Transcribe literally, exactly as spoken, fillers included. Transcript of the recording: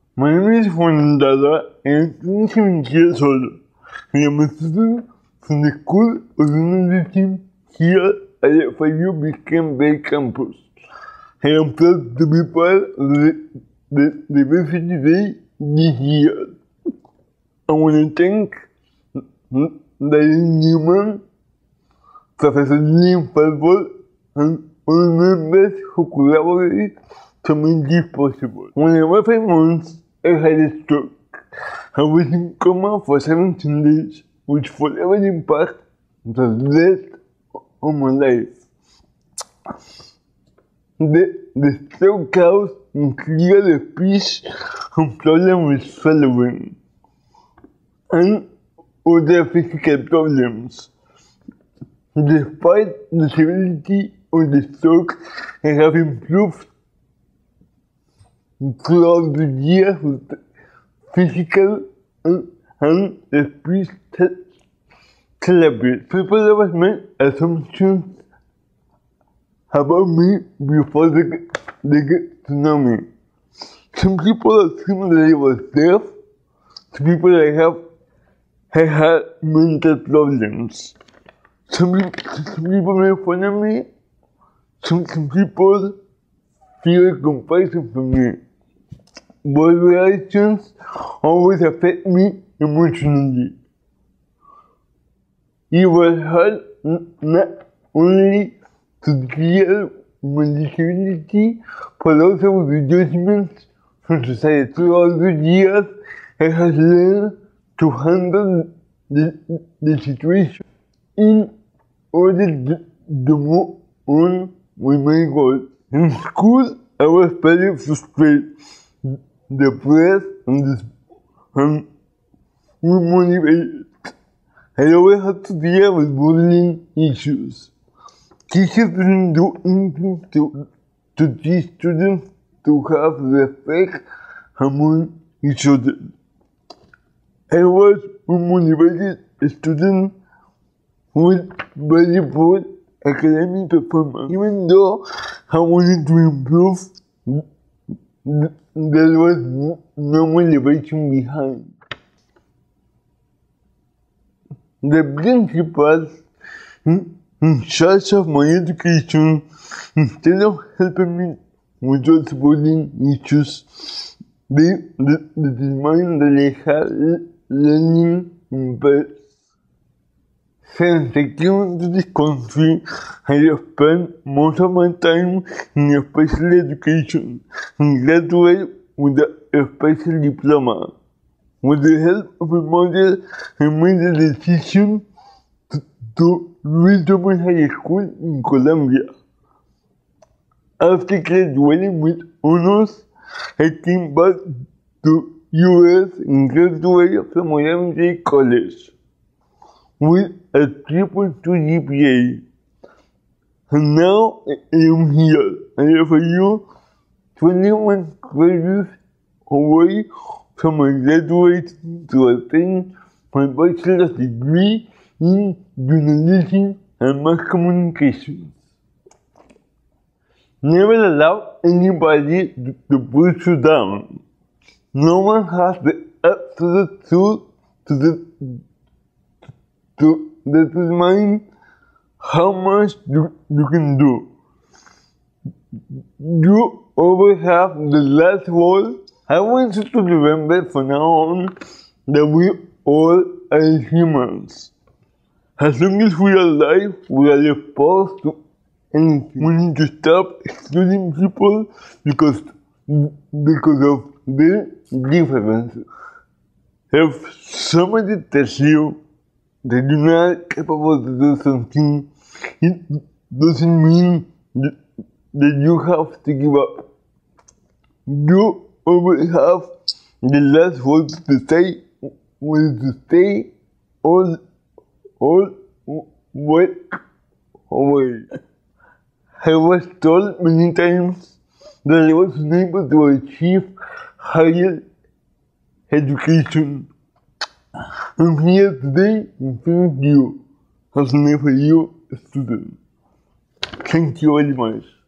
My name is Juan and I'm seven years old. I am a student from the School of Journalism here at F I U Biscayne Bay campus. I am proud to be part of the, the Diversity Day this year. I want to thank Diane Newman, Professor Lynn Falvord, and all members who collaborated to make this possible. When I was five months, I had a stroke. I was in coma for seventeen days, which forever impacted the rest of my life. The, the stroke caused clear speech and problems with swallowing, and other physical problems. Despite the severity of the stroke, I have improved throughout the years with physical and, and speech therapy. People have made assumptions about me before they, they get to know me. Some people assume that I was deaf. Some people I have I had mental problems. Some, some people make fun of me. Some, some people feel compassion for me. Both reactions always affect me emotionally. It was hard not only to deal with disability, but also with the judgments from society. Throughout the years, I have learned to handle the, the situation in order to, to move on with my goals. In school, I was very frustrated, depressed, and, and unmotivated. I always had to deal with bullying issues. Teachers didn't do anything to, to teach students to have respect among each other. I was a motivated student with very poor academic performance. Even though I wanted to improve, there was no motivation behind. The principals in, in charge of my education, instead of helping me with those bullying issues, they, they, they determined that I had learning impaired. Since I came to this country, I have spent most of my time in special education and graduated with a special diploma. With the help of a mother, I made the decision to, to rejoin high school in Colombia. After graduating with honors, I came back to U S and graduated from Miami Dade College with a three point two G P A. And now I am here. I have you twenty-one credits away from my graduation to attain my bachelor's degree in journalism and mass communications. Never allow anybody to, to push you down. No one has the absolute truth to, the, to determine how much you, you can do. You always have the last word. I want you to remember from now on that we all are humans. As long as we are alive, we are exposed to anything. We need to stop excluding people because, because of their differences. If somebody tells you that you're not capable to do something, it doesn't mean that, that you have to give up. You always have the last word to say, whether to stay or, or walk away. I was told many times that I was unable to achieve higher education. I'm here today in front of you as an F I U student. Thank you very much.